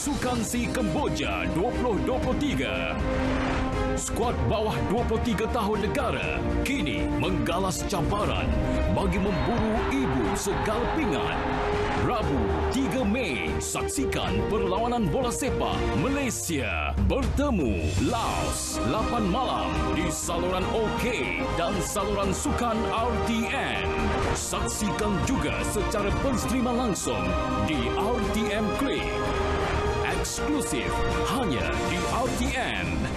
Sukan Si Kemboja 2023. Skuad bawah 23 tahun negara kini menggalas cabaran bagi memburu ibu segala pingat. Rabu 3 Mei, saksikan perlawanan bola sepak Malaysia bertemu Laos 8 malam di saluran OK dan saluran sukan RTM. Saksikan juga secara penstrima langsung di RTM Klik. Eksklusif hanya di RTM.